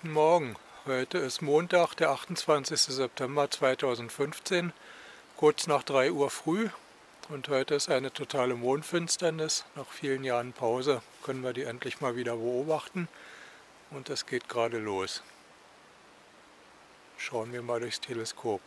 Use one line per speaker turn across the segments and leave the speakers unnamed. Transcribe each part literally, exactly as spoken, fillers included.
Guten Morgen. Heute ist Montag, der achtundzwanzigste September zweitausendfünfzehn, kurz nach drei Uhr früh. Und heute ist eine totale Mondfinsternis. Nach vielen Jahren Pause können wir die endlich mal wieder beobachten. Und es geht gerade los. Schauen wir mal durchs Teleskop.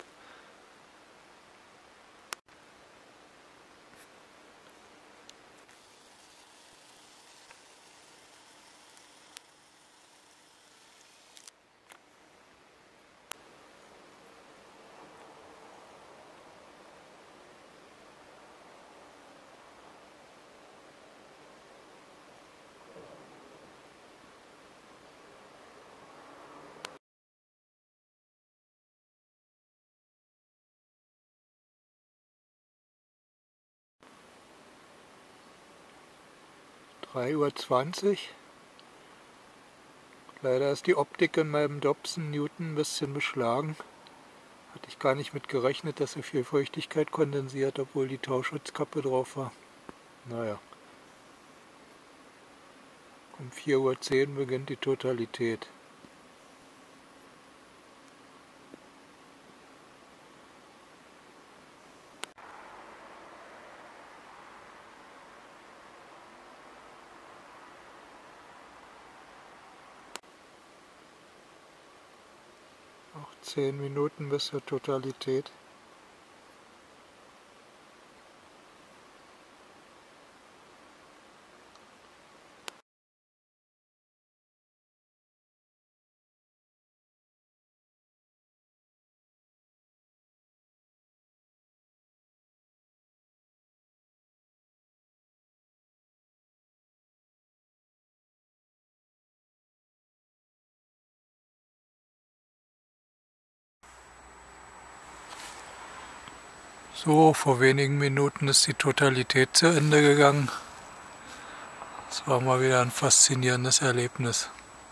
drei Uhr zwanzig. Leider ist die Optik in meinem Dobson Newton ein bisschen beschlagen. Hatte ich gar nicht mit gerechnet, dass so viel Feuchtigkeit kondensiert, obwohl die Tauschutzkappe drauf war. Naja. Um vier Uhr zehn beginnt die Totalität. Noch zehn Minuten bis zur Totalität. So, vor wenigen Minuten ist die Totalität zu Ende gegangen. Das war mal wieder ein faszinierendes Erlebnis.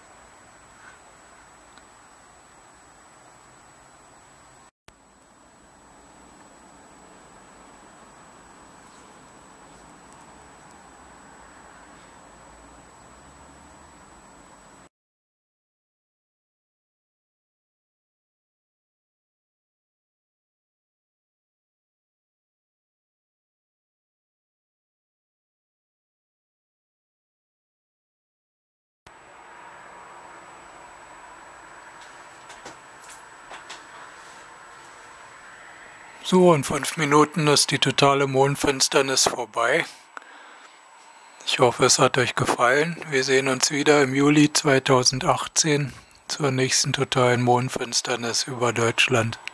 So, in fünf Minuten ist die totale Mondfinsternis vorbei. Ich hoffe, es hat euch gefallen. Wir sehen uns wieder im Juli zweitausendachtzehn zur nächsten totalen Mondfinsternis über Deutschland.